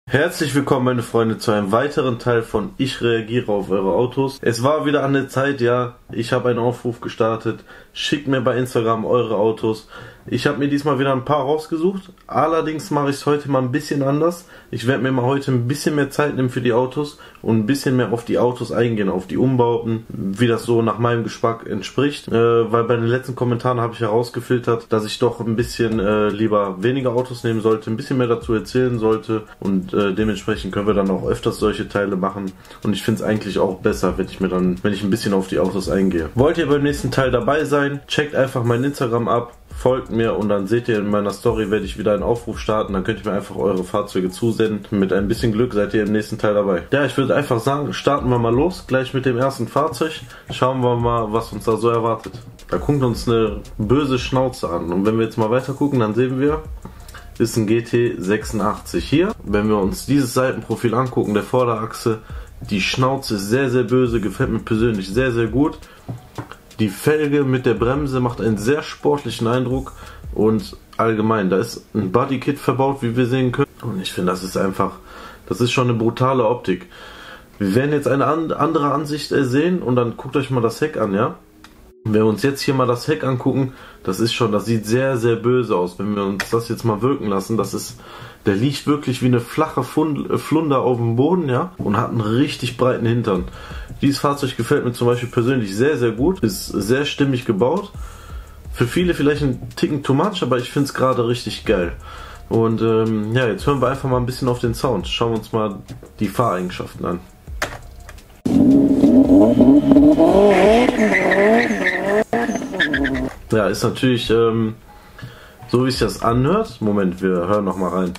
Herzlich willkommen, meine Freunde, zu einem weiteren Teil von Ich reagiere auf eure Autos. Es war wieder an der Zeit, ja, ich habe einen Aufruf gestartet. Schickt mir bei Instagram eure Autos. Ich habe mir diesmal wieder ein paar rausgesucht. Allerdings mache ich es heute mal ein bisschen anders. Ich werde mir mal heute ein bisschen mehr Zeit nehmen für die Autos und ein bisschen mehr auf die Autos eingehen, auf die Umbauten, wie das so nach meinem Geschmack entspricht. Weil bei den letzten Kommentaren habe ich herausgefiltert, dass ich doch ein bisschen lieber weniger Autos nehmen sollte, ein bisschen mehr dazu erzählen sollte und dementsprechend können wir dann auch öfters solche Teile machen. Und ich finde es eigentlich auch besser, wenn ich ein bisschen auf die Autos eingehe. Wollt ihr beim nächsten Teil dabei sein? Checkt einfach mein Instagram ab. Folgt mir und dann seht ihr in meiner Story, werde ich wieder einen Aufruf starten. Dann könnt ihr mir einfach eure Fahrzeuge zusenden. Mit ein bisschen Glück seid ihr im nächsten Teil dabei. Ja, ich würde einfach sagen, starten wir mal los. Gleich mit dem ersten Fahrzeug. Schauen wir mal, was uns da so erwartet. Da guckt uns eine böse Schnauze an. Und wenn wir jetzt mal weiter gucken, dann sehen wir, ist ein GT86 hier. Wenn wir uns dieses Seitenprofil angucken, der Vorderachse, die Schnauze ist sehr, sehr böse. Gefällt mir persönlich sehr, sehr gut. Die Felge mit der Bremse macht einen sehr sportlichen Eindruck und allgemein, da ist ein Bodykit verbaut, wie wir sehen können. Und ich finde, das ist schon eine brutale Optik. Wir werden jetzt eine andere Ansicht sehen und dann guckt euch mal das Heck an, ja. Wenn wir uns jetzt hier mal das Heck angucken, das sieht sehr, sehr böse aus. Wenn wir uns das jetzt mal wirken lassen, der liegt wirklich wie eine flache Flunder auf dem Boden, ja, und hat einen richtig breiten Hintern. Dieses Fahrzeug gefällt mir zum Beispiel persönlich sehr, sehr gut, ist sehr stimmig gebaut. Für viele vielleicht ein Ticken too much, aber ich finde es gerade richtig geil. Und ja, jetzt hören wir einfach mal ein bisschen auf den Sound. Schauen wir uns mal die Fahreigenschaften an. Ja, ist natürlich, so wie sich das anhört. Moment, wir hören noch mal rein.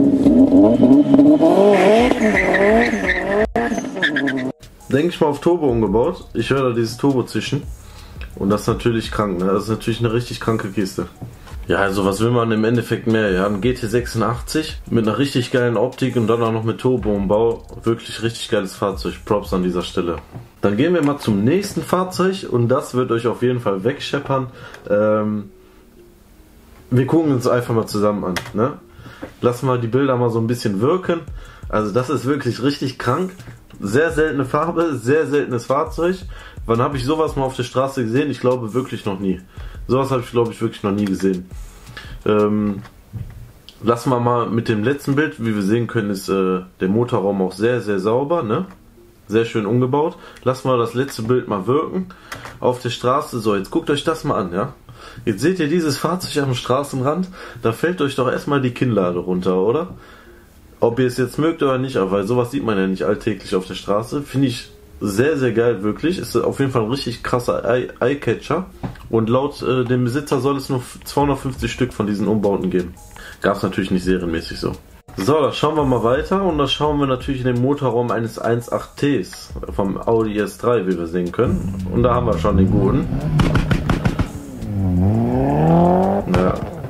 Denke ich mal auf Turbo umgebaut. Ich höre da dieses Turbo zischen. Und das ist natürlich krank, ne? Das ist natürlich eine richtig kranke Kiste. Ja, also was will man im Endeffekt mehr? Ja, ein GT86 mit einer richtig geilen Optik und dann auch noch mit Turbo-Umbau. Wirklich richtig geiles Fahrzeug. Props an dieser Stelle. Dann gehen wir mal zum nächsten Fahrzeug und das wird euch auf jeden Fall wegscheppern. Wir gucken uns einfach mal zusammen an, ne? Lassen wir die Bilder mal so ein bisschen wirken. Also das ist wirklich richtig krank. Sehr seltene Farbe, sehr seltenes Fahrzeug. Wann habe ich sowas mal auf der Straße gesehen? Ich glaube wirklich noch nie. Sowas habe ich, glaube ich, wirklich noch nie gesehen. Lassen wir mal mit dem letzten Bild. Wie wir sehen können, ist der Motorraum auch sehr, sehr sauber, ne? Sehr schön umgebaut. Lassen wir das letzte Bild mal wirken. Auf der Straße. So, jetzt guckt euch das mal an, ja? Jetzt seht ihr dieses Fahrzeug am Straßenrand. Da fällt euch doch erstmal die Kinnlade runter, oder? Ob ihr es jetzt mögt oder nicht, aber weil sowas sieht man ja nicht alltäglich auf der Straße. Finde ich sehr, sehr geil, wirklich. Ist auf jeden Fall ein richtig krasser Eyecatcher. Und laut dem Besitzer soll es nur 250 Stück von diesen Umbauten geben. Gab es natürlich nicht serienmäßig so. So, da schauen wir mal weiter und da schauen wir natürlich in den Motorraum eines 1.8Ts vom Audi S3, wie wir sehen können. Und da haben wir schon den guten. Ja.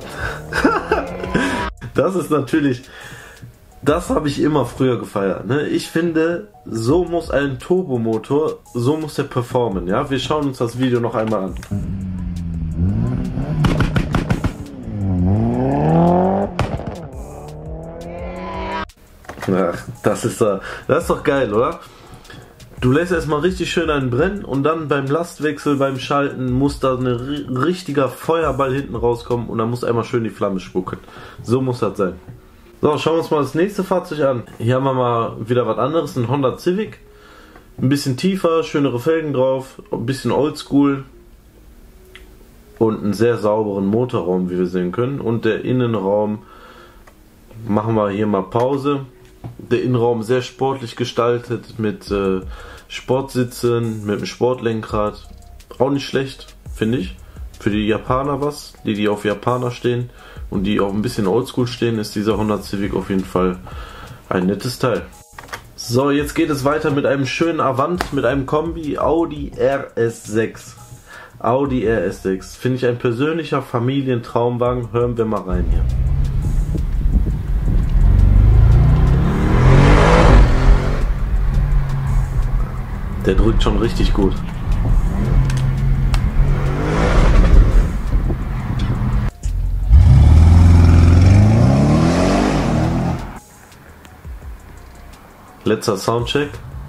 Das ist natürlich... Das habe ich immer früher gefeiert, ne? Ich finde, so muss ein Turbomotor, so muss der performen, ja? Wir schauen uns das Video noch einmal an. Ach, das ist doch geil, oder? Du lässt erstmal richtig schön einen brennen und dann beim Lastwechsel, beim Schalten muss da ein richtiger Feuerball hinten rauskommen und dann muss einmal schön die Flamme spucken. So muss das sein. So, schauen wir uns mal das nächste Fahrzeug an. Hier haben wir mal wieder was anderes, ein Honda Civic. Ein bisschen tiefer, schönere Felgen drauf, ein bisschen oldschool. Und einen sehr sauberen Motorraum, wie wir sehen können. Und der Innenraum, machen wir hier mal Pause. Der Innenraum sehr sportlich gestaltet, mit Sportsitzen, mit einem Sportlenkrad. Auch nicht schlecht, finde ich. Für die Japaner was, die auf Japaner stehen und die auch ein bisschen oldschool stehen, ist dieser Honda Civic auf jeden Fall ein nettes Teil. So, jetzt geht es weiter mit einem schönen Avant, mit einem Kombi Audi RS6. Audi RS6, finde ich ein persönlicher Familientraumwagen. Hören wir mal rein hier. Der drückt schon richtig gut. Letzter Soundcheck.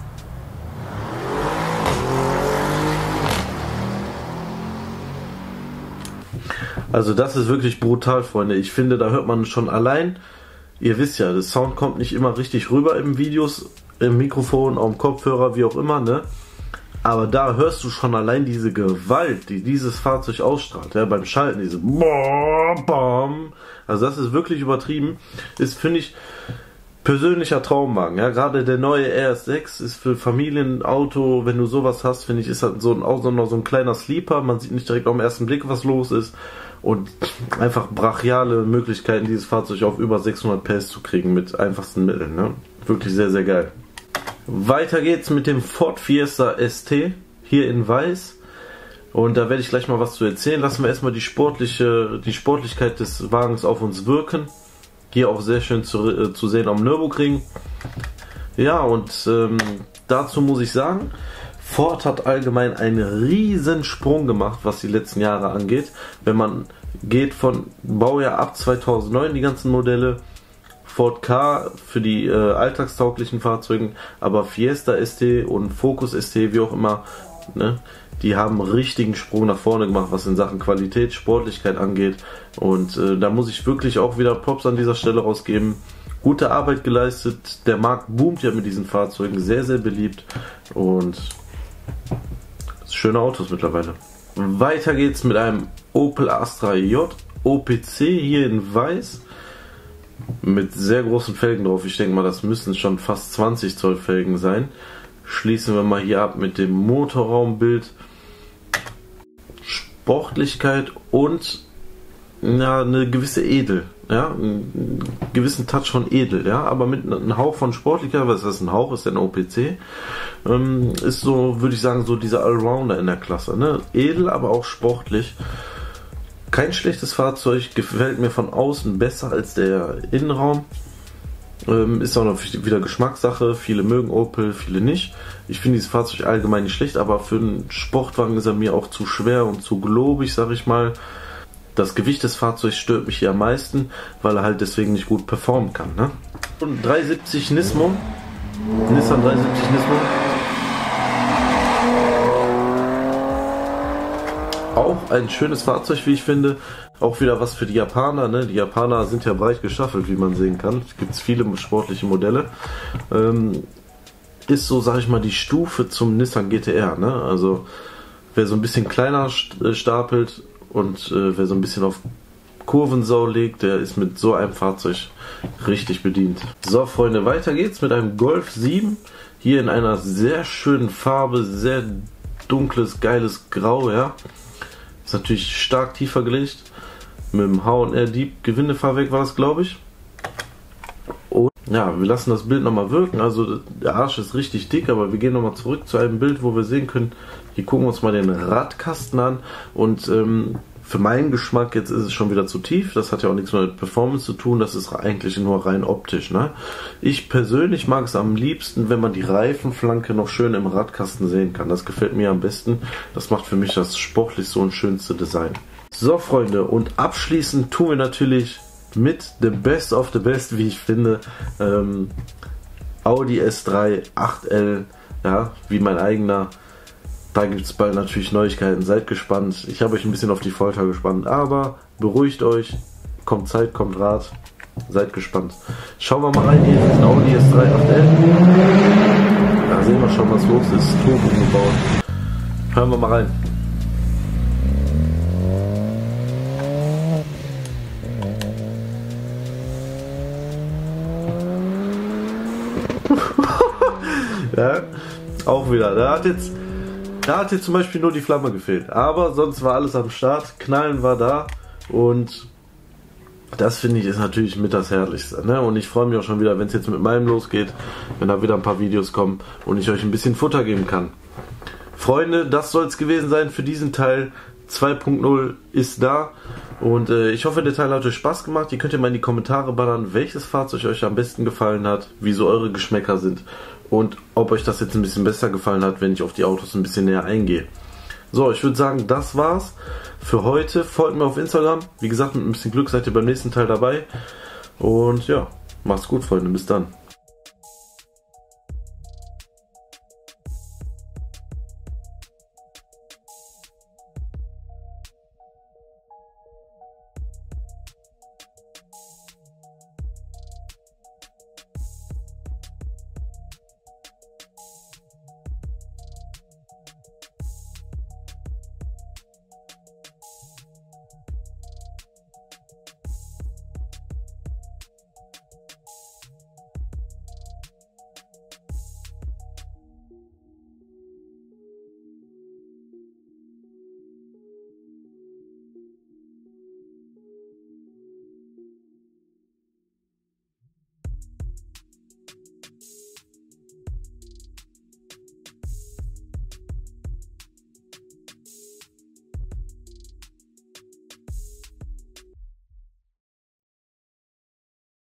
Also das ist wirklich brutal, Freunde. Ich finde, da hört man schon allein, ihr wisst ja, der Sound kommt nicht immer richtig rüber im Videos, im Mikrofon, auf dem Kopfhörer, wie auch immer, ne? Aber da hörst du schon allein diese Gewalt, die dieses Fahrzeug ausstrahlt, ja, beim Schalten, diese Bam. Also das ist wirklich übertrieben. Ist, finde ich, persönlicher Traumwagen, ja, gerade der neue RS6 ist für Familienauto, wenn du sowas hast, finde ich, ist halt auch so ein kleiner Sleeper, man sieht nicht direkt auf den ersten Blick, was los ist und einfach brachiale Möglichkeiten, dieses Fahrzeug auf über 600 PS zu kriegen mit einfachsten Mitteln, ne? Wirklich sehr, sehr geil. Weiter geht's mit dem Ford Fiesta ST, hier in weiß. Und da werde ich gleich mal was zu erzählen. Lassen wir erstmal die Sportlichkeit des Wagens auf uns wirken. Hier auch sehr schön zu sehen am Nürburgring. Ja, und dazu muss ich sagen, Ford hat allgemein einen riesen Sprung gemacht, was die letzten Jahre angeht. Wenn man geht von Baujahr ab 2009, die ganzen Modelle, Ford Ka für die alltagstauglichen Fahrzeuge, aber Fiesta ST und Focus ST, wie auch immer, ne, die haben einen richtigen Sprung nach vorne gemacht, was in Sachen Qualität, Sportlichkeit angeht. Und da muss ich wirklich auch wieder Props an dieser Stelle rausgeben. Gute Arbeit geleistet, der Markt boomt ja mit diesen Fahrzeugen, sehr, sehr beliebt und schöne Autos mittlerweile. Weiter geht's mit einem Opel Astra J OPC hier in weiß. Mit sehr großen Felgen drauf. Ich denke mal, das müssen schon fast 20 Zoll Felgen sein. Schließen wir mal hier ab mit dem Motorraumbild. Sportlichkeit und ja, eine gewisse Edel. Ja, einen gewissen Touch von edel, ja, aber mit einem Hauch von Sportlichkeit, was ist ein Hauch, ist ein OPC, ist so, würde ich sagen, so dieser Allrounder in der Klasse, ne? Edel, aber auch sportlich. Kein schlechtes Fahrzeug, gefällt mir von außen besser als der Innenraum. Ist auch noch wieder Geschmackssache, viele mögen Opel, viele nicht. Ich finde dieses Fahrzeug allgemein nicht schlecht, aber für einen Sportwagen ist er mir auch zu schwer und zu globig, sag ich mal. Das Gewicht des Fahrzeugs stört mich hier am meisten, weil er halt deswegen nicht gut performen kann, ne? Und 370 Nismo, Nissan 370 Nismo. Auch ein schönes Fahrzeug, wie ich finde. Auch wieder was für die Japaner, ne? Die Japaner sind ja breit gestaffelt, wie man sehen kann. Es gibt viele sportliche Modelle. Ist so, sag ich mal, die Stufe zum Nissan GT-R, ne? Also wer so ein bisschen kleiner stapelt und wer so ein bisschen auf Kurvensau legt, der ist mit so einem Fahrzeug richtig bedient. So, Freunde, weiter geht's mit einem Golf 7. Hier in einer sehr schönen Farbe, sehr dunkles, geiles Grau, ja. Ist natürlich stark tiefer gelegt. Mit dem H&R Deep Gewindefahrwerk war das, glaube ich. Und ja, wir lassen das Bild nochmal wirken. Also der Arsch ist richtig dick, aber wir gehen nochmal zurück zu einem Bild, wo wir sehen können, hier gucken wir uns mal den Radkasten an. Und für meinen Geschmack, jetzt ist es schon wieder zu tief. Das hat ja auch nichts mehr mit Performance zu tun. Das ist eigentlich nur rein optisch, ne? Ich persönlich mag es am liebsten, wenn man die Reifenflanke noch schön im Radkasten sehen kann. Das gefällt mir am besten. Das macht für mich das sportlichste und schönste Design. So, Freunde, und abschließend tun wir natürlich mit the best of the best, wie ich finde, Audi S3 8L, ja, wie mein eigener. Da gibt es bald natürlich Neuigkeiten, seid gespannt. Ich habe euch ein bisschen auf die Folter gespannt, aber beruhigt euch, kommt Zeit, kommt Rat, seid gespannt. Schauen wir mal rein, hier ist ein Audi S3 8L. Da sehen wir schon, was los ist, Turbo umgebaut. Hören wir mal rein. Ja, auch wieder, da hat jetzt zum Beispiel nur die Flamme gefehlt, aber sonst war alles am Start, Knallen war da und das finde ich ist natürlich mit das Herrlichste, ne? Und ich freue mich auch schon wieder, wenn es jetzt mit meinem losgeht, wenn da wieder ein paar Videos kommen und ich euch ein bisschen Futter geben kann. Freunde, das soll es gewesen sein für diesen Teil. 2.0 ist da und ich hoffe, der Teil hat euch Spaß gemacht. Ihr könnt ja mal in die Kommentare ballern, welches Fahrzeug euch am besten gefallen hat, wie so eure Geschmäcker sind und ob euch das jetzt ein bisschen besser gefallen hat, wenn ich auf die Autos ein bisschen näher eingehe. So, ich würde sagen, das war's für heute. Folgt mir auf Instagram. Wie gesagt, mit ein bisschen Glück seid ihr beim nächsten Teil dabei. Und ja, macht's gut, Freunde. Bis dann.